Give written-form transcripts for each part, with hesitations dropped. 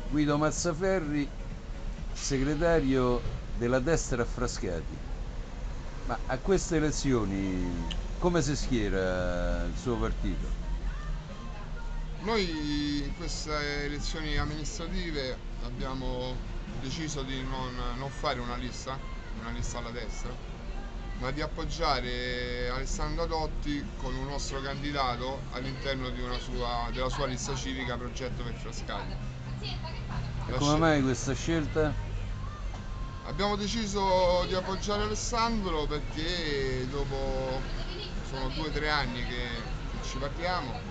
Guido Mazzaferri, segretario della destra a Frascati. Ma a queste elezioni come si schiera il suo partito? Noi in queste elezioni amministrative abbiamo deciso di non fare una lista alla destra, ma di appoggiare Alessandro Dotti con un nostro candidato all'interno della sua lista civica Progetto per Frascati. E La come sce- mai questa scelta? Abbiamo deciso di appoggiare Alessandro perché dopo sono 2 o 3 anni che ci parliamo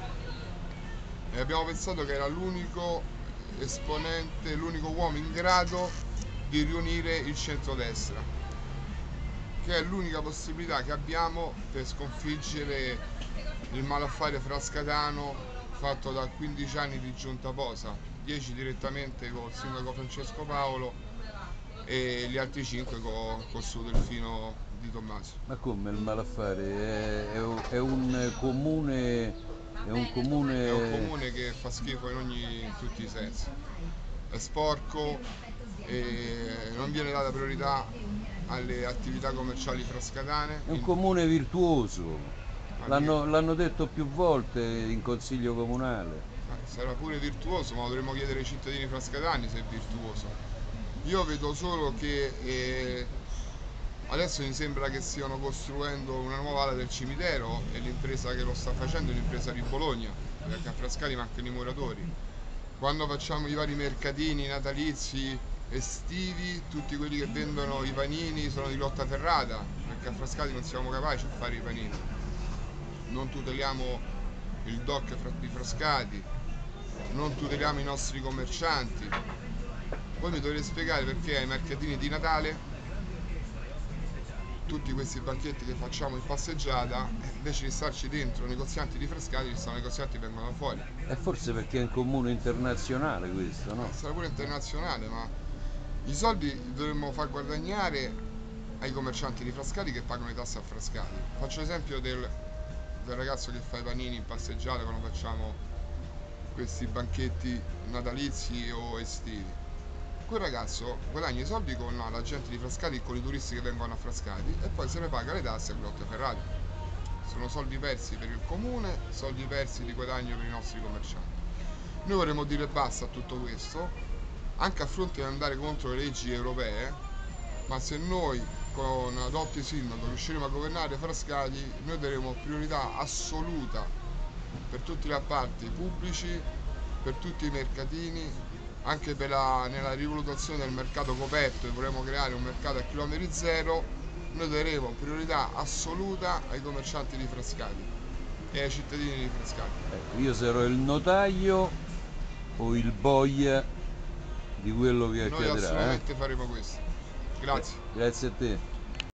e abbiamo pensato che era l'unico esponente, l'unico uomo in grado di riunire il centrodestra, che è l'unica possibilità che abbiamo per sconfiggere il malaffare frascatano fatto da 15 anni di Giunta Posa, 10 direttamente col sindaco Francesco Paolo e gli altri 5 col suo Delfino Di Tommaso. Ma come il malaffare? È un comune. È un È un comune. comune che fa schifo in tutti i sensi. È sporco e non viene data priorità alle attività commerciali frascatane. È un comune virtuoso. Amiche, L'hanno detto più volte in consiglio comunale. sarà pure virtuoso, ma lo dovremmo chiedere ai cittadini frascatani se è virtuoso. Io vedo solo che adesso mi sembra che stiano costruendo una nuova ala del cimitero e l'impresa che lo sta facendo è un'impresa di Bologna, perché a Frascati mancano i muratori. Quando facciamo i vari mercatini natalizi, estivi, tutti quelli che vendono i panini sono di lotta ferrata, perché a Frascati non siamo capaci a fare i panini. Non tuteliamo il di Frascati, non tuteliamo i nostri commercianti. Poi mi dovrei spiegare perché ai mercatini di Natale tutti questi banchetti che facciamo in passeggiata, invece di starci dentro negozianti di Frascati, ci stanno negozianti che vengono fuori. E forse perché è un comune internazionale questo, no? Sarà pure internazionale, ma i soldi li dovremmo far guadagnare ai commercianti di Frascati che pagano le tasse a Frascati. Faccio l'esempio del ragazzo che fa i panini in passeggiata quando facciamo questi banchetti natalizi o estivi. Quel ragazzo guadagna i soldi con la gente di Frascati e con i turisti che vengono a Frascati e poi se ne paga le tasse a Grotte Ferrate. Sono soldi persi per il comune, soldi persi di guadagno per i nostri commercianti. Noi vorremmo dire basta a tutto questo, anche a fronte di andare contro le leggi europee, ma se noi con Dotti Sindaco riusciremo a governare Frascati, noi daremo priorità assoluta per tutti gli appalti pubblici, per tutti i mercatini, anche nella rivalutazione del mercato coperto, e vorremmo creare un mercato a chilometri zero, noi daremo priorità assoluta ai commercianti di Frascati e ai cittadini di Frascati. Ecco, io sarò il notaio o il boia di quello che Noi accadrà, eh? assolutamente faremo questo. Grazie. Grazie a te.